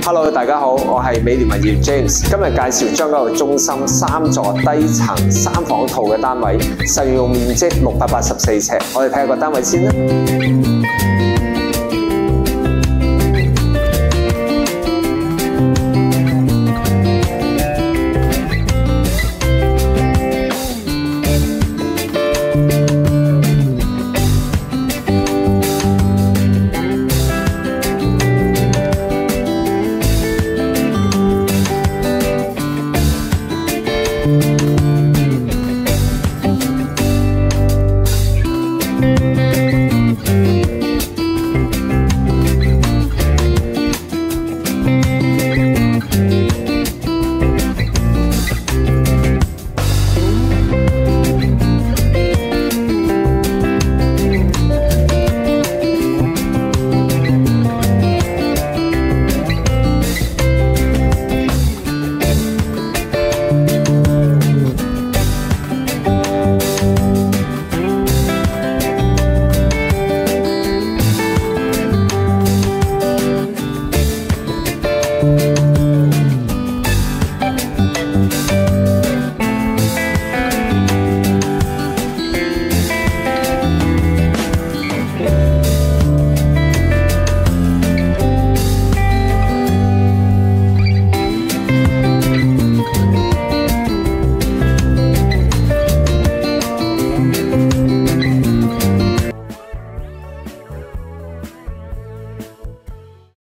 Hello， 大家好，我係美聯物業 James， 今日介紹將軍澳中心3座低層3房套嘅單位，實用面積684尺，我哋睇下個單位先啦。